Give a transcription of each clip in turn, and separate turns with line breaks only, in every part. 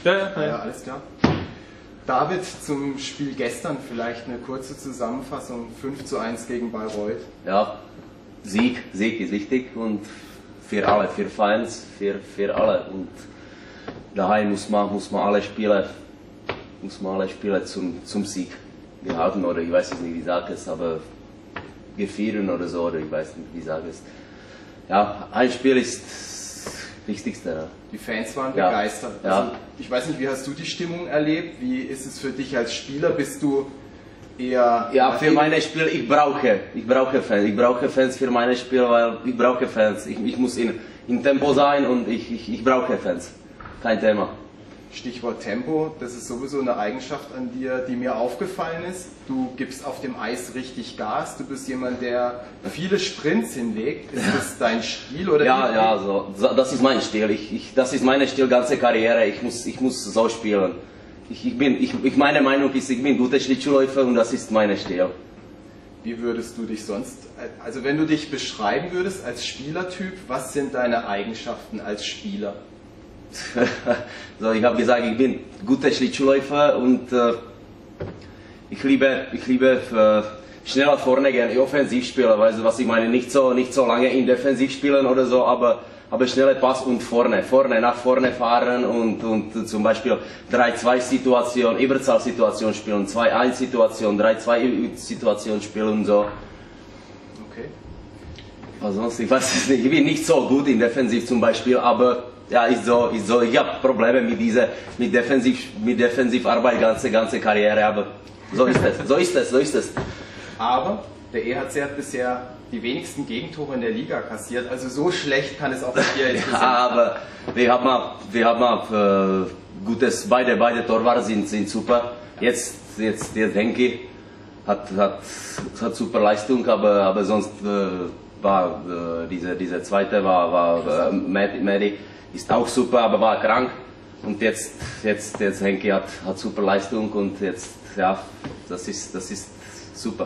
Ja, alles klar. David, zum Spiel gestern vielleicht eine kurze Zusammenfassung. 5:1 gegen Bayreuth.
Ja, Sieg ist wichtig und für alle, für Fans, für alle. Und daheim muss man alle Spiele zum Sieg behalten, oder ich weiß jetzt nicht, wie ich sage es, aber geführen oder so, oder ich weiß nicht, wie ich sage es. Ja, ein Spiel ist das Wichtigste. Ja.
Die Fans waren begeistert.
Ja.
Also, ich weiß nicht, wie hast du die Stimmung erlebt? Wie ist es für dich als Spieler? Bist du eher...
Ja, für meine Spiele, ich brauche Fans. Ich brauche Fans für meine Spiele, weil ich brauche Fans. Ich muss in Tempo sein und ich brauche Fans. Kein Thema.
Stichwort Tempo, das ist sowieso eine Eigenschaft an dir, die mir aufgefallen ist. Du gibst auf dem Eis richtig Gas, du bist jemand, der viele Sprints hinlegt. Ist das dein Stil? Oder
ja, das ist mein Stil. Das ist mein Stil, ganze Karriere. Ich muss so spielen. Meine Meinung ist, ich bin guter Schlittschuhläufer und das ist mein Stil.
Wie würdest du dich sonst, also wenn du dich beschreiben würdest als Spielertyp, was sind deine Eigenschaften als Spieler?
So, ich habe gesagt, ich bin guter Schlittschuhläufer und ich liebe schneller vorne gerne offensiv spielen, weißt du, was ich meine, nicht so lange in defensiv spielen oder so, aber schnelle Pass und nach vorne fahren und zum Beispiel 3-2-Situation, Überzahlsituation spielen, 2-1-Situation, 3-2-Situation spielen und so.
Okay.
Also, ich weiß es nicht, ich bin nicht so gut in defensiv zum Beispiel, aber ja, ist so. Ich habe Probleme mit Defensivarbeit ganze Karriere, aber so ist es.
Aber der EHC hat bisher die wenigsten Gegentore in der Liga kassiert, also so schlecht kann es auch nicht hier jetzt sein.
Aber wir haben gutes, beide Torwart sind super. Jetzt denke ich, hat super Leistung, aber sonst war diese zweite war Medi. Ist auch super, aber war krank. Und jetzt Henki hat super Leistung und jetzt, ja, das ist super.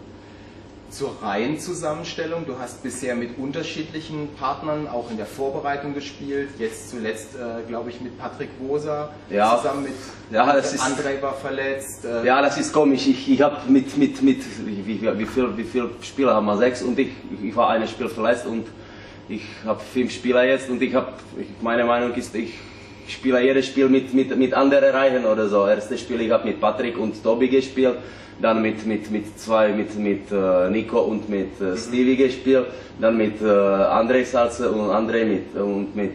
Zur Reihenzusammenstellung, du hast bisher mit unterschiedlichen Partnern auch in der Vorbereitung gespielt, jetzt zuletzt, glaube ich, mit Patrick Woser, zusammen mit André war verletzt.
Ja, das ist komisch. Ich habe wie viele Spieler haben wir? 6 und ich war ein Spiel verletzt und ich habe 5 Spieler jetzt und meine Meinung ist, ich spiele jedes Spiel mit anderen Reihen oder so. Erstes Spiel, ich habe mit Patrick und Tobi gespielt, dann mit Nico und mit Stevie gespielt, dann mit André Salze und André mit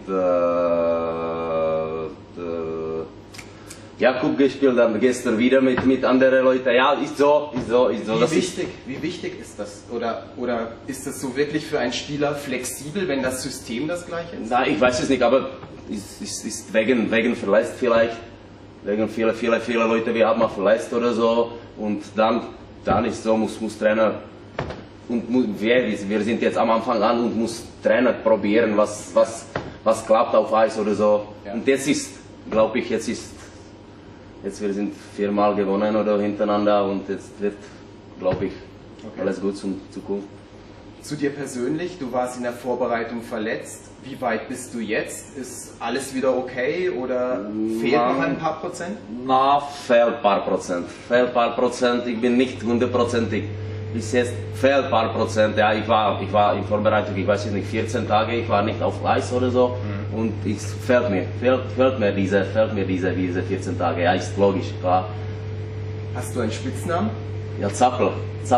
Jakub gespielt, dann gestern wieder mit anderen Leuten. Ja, ist so.
Wie wichtig ist das? Oder ist das so wirklich für einen Spieler flexibel, wenn das System das gleiche ist?
Nein, ich weiß es nicht, aber ist wegen Verletzung vielleicht. Wegen viele Leute, wir haben mal verletzt oder so. Und dann ist so, muss Trainer, und wir sind jetzt am Anfang an und muss Trainer probieren, was klappt auf Eis oder so. Ja. Und jetzt ist, glaube ich, jetzt wir sind 4-mal gewonnen oder hintereinander und jetzt wird, glaube ich, alles gut zum Zukunft.
Zu dir persönlich, du warst in der Vorbereitung verletzt. Wie weit bist du jetzt? Ist alles wieder okay oder fehlt noch ein paar Prozent?
Na, fehlt ein paar Prozent. Ich bin nicht 100%ig. Bis jetzt fehlt ein paar Prozent. Ja, ich war in Vorbereitung, ich weiß nicht, 14 Tage, ich war nicht auf Eis oder so. Und es fehlt mir diese 14 Tage. Ja, ist logisch, klar.
Hast du einen Spitznamen?
Ja, Zappel.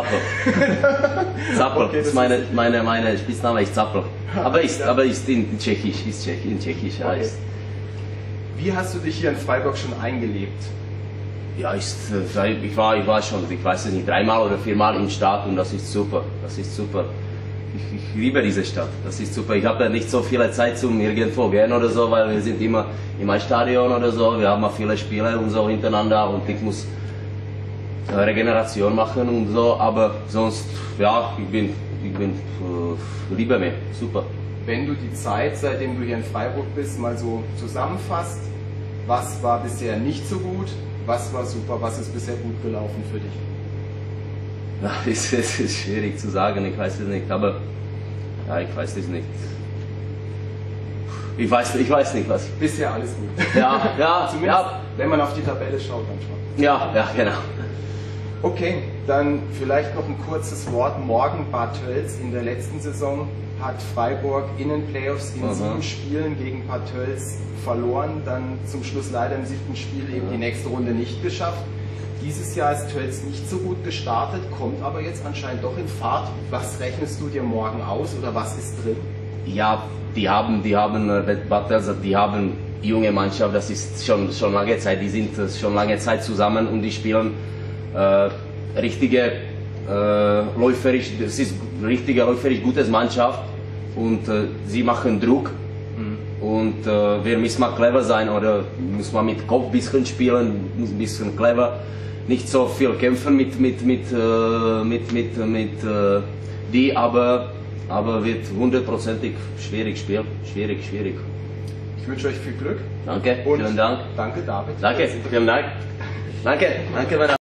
Okay, ist meine Spitzname ist Zappel. Aber ist in Tschechisch, ja.
Okay. Wie hast du dich hier in Freiburg schon eingelebt?
Ja, ich war schon, ich weiß es nicht, 3-mal oder 4-mal in der Stadt und das ist super. Ich liebe diese Stadt, das ist super. Ich habe nicht so viel Zeit zum irgendwo gehen oder so, weil wir sind immer im Stadion oder so, wir haben auch viele Spiele und so hintereinander und ich muss Regeneration machen und so, aber sonst, ja, ich liebe mich, super.
Wenn du die Zeit, seitdem du hier in Freiburg bist, mal so zusammenfasst, was war bisher nicht so gut, was war super, was ist bisher gut gelaufen für dich?
Ja, es ist schwierig zu sagen, ich weiß es nicht, aber ja, ich weiß es nicht. Ich weiß nicht was.
Bisher alles gut.
Ja, ja,
Zumindest,
ja.
wenn man auf die Tabelle schaut, dann schon.
Ja, ja, genau.
Okay, dann vielleicht noch ein kurzes Wort. Morgen Bad Tölz. In der letzten Saison hat Freiburg in den Playoffs in 7 Spielen gegen Bad Tölz verloren. Dann zum Schluss leider im 7. Spiel eben die nächste Runde nicht geschafft. Dieses Jahr ist Tölz nicht so gut gestartet, kommt aber jetzt anscheinend doch in Fahrt. Was rechnest du dir morgen aus oder was ist drin?
Ja, die haben junge Mannschaft, das ist schon lange Zeit, die sind schon lange Zeit zusammen und die spielen richtige läuferisch, das ist richtige läuferisch gutes Mannschaft und sie machen Druck und wir müssen mal clever sein oder muss man mit Kopf ein bisschen spielen, ein bisschen clever, nicht so viel kämpfen mit die, aber wird 100%ig schwierig Spiel, schwierig.
Ich wünsche euch viel Glück.
Danke,
und
vielen Dank.
Danke David.
Danke, vielen Dank. Danke, mein